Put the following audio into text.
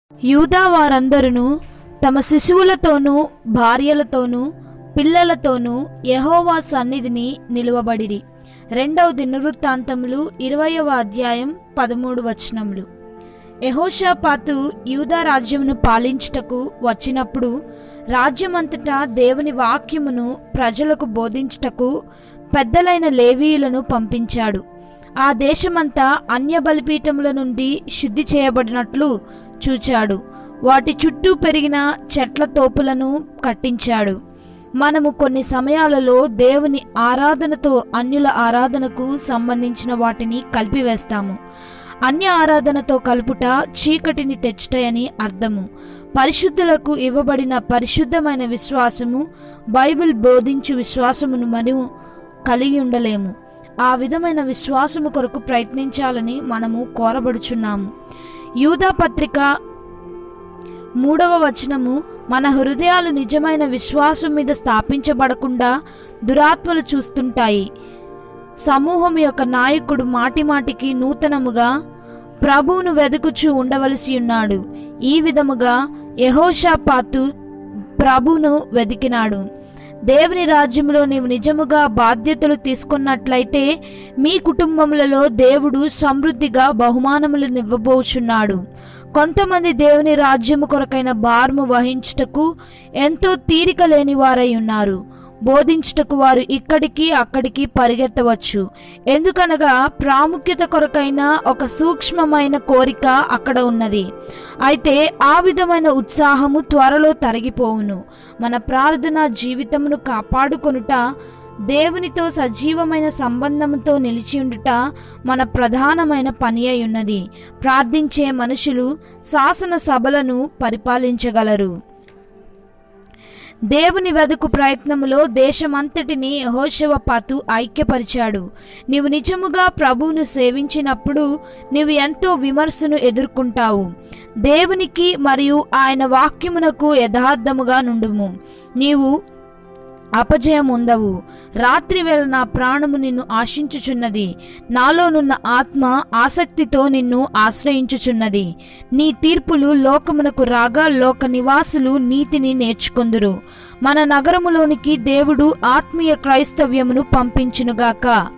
యూదా వారందరూ తమ శిశువులతోనూ భార్యలతోనూ పిల్లలతోనూ యెహోవా సన్నిధిని నిలువబడిరి. 2వ దినవృత్తాంతములు 20వ అధ్యాయం 13 వచనములు. యెహోషాపాతు యూదా రాజ్యమును పాలించుటకు వచ్చినప్పుడు రాజ్యమంతటా దేవుని వాక్యమును ప్రజలకు బోధించుటకు పెద్దలైన లేవీయులను పంపించాడు. ఆ దేశమంతా అన్య బలిపీఠముల నుండి శుద్ధి చేయబడినట్లు చూచాడు. వాటి చుట్టూ పెరిగిన చెట్ల తోపులను కట్టించాడు. మనము కొన్ని సమయాలలో దేవుని ఆరాధనతో అన్యుల ఆరాధనకు సంబంధించిన వాటిని కలిపివేస్తాము. అన్య ఆరాధనతో కలుపుట చీకటిని తెచ్చుటయని అర్థము. పరిశుద్ధులకు ఇవ్వబడిన పరిశుద్ధమైన విశ్వాసము, బైబిల్ బోధించు విశ్వాసమును మనము కలిగి ఉండలేము. ఆ విధమైన విశ్వాసము కొరకు ప్రయత్నించాలని మనము కోరబడుచున్నాము. యూదా పత్రిక 3వ వచనము, మన హృదయాలు నిజమైన విశ్వాసం మీద స్థాపించబడకుండా దురాత్మలు చూస్తుంటాయి. సమూహం యొక్క నాయకుడు మాటిమాటికి నూతనముగా ప్రభువును వెదుకుచూ ఉండవలసి ఉన్నాడు. ఈ విధముగా యెహోషాపాతు ప్రభువును వెదికినాడు. దేవుని రాజ్యంలో నీవు నిజముగా బాధ్యతలు తీసుకున్నట్లయితే మీ కుటుంబములలో దేవుడు సమృద్ధిగా బహుమానములనివ్వబోచున్నాడు. కొంతమంది దేవుని రాజ్యము కొరకైన భారము వహించుటకు ఎంతో తీరిక లేని వారై ఉన్నారు. బోధించుటకు వారు ఇక్కడికి అక్కడికి పరిగెత్తవచ్చు. ఎందుకనగా ప్రాముఖ్యత కొరకైన ఒక సూక్ష్మమైన కోరిక అక్కడ ఉన్నది. అయితే ఆ విధమైన ఉత్సాహము త్వరలో తరిగిపోవును. మన ప్రార్థనా జీవితమును కాపాడుకొనుట, దేవునితో సజీవమైన సంబంధముతో నిలిచి ఉండుట మన ప్రధానమైన పని అయి ఉన్నది. ప్రార్థించే మనుషులు శాసన సభలను పరిపాలించగలరు. దేవుని వెదుకు ప్రయత్నములో దేశమంతటిని యెహోషాపాతు ఐక్యపరిచాడు. నీవు నిజముగా ప్రభువును సేవించినప్పుడు నీవు ఎంతో విమర్శను ఎదుర్కొంటావు. దేవునికి మరియు ఆయన వాక్యమునకు యథార్థముగా నుండుము. నీవు అపజయం ఉండవు. రాత్రి వేళ నా ప్రాణము నిన్ను ఆశించుచున్నది. నాలోనున్న ఆత్మ ఆసక్తితో నిన్ను ఆశ్రయించుచున్నది. నీ తీర్పులు లోకమునకు రాగా లోక నివాసులు నీతిని నేర్చుకొందురు. మన నగరములోనికి దేవుడు ఆత్మీయ క్రైస్తవ్యమును పంపించునుగాక.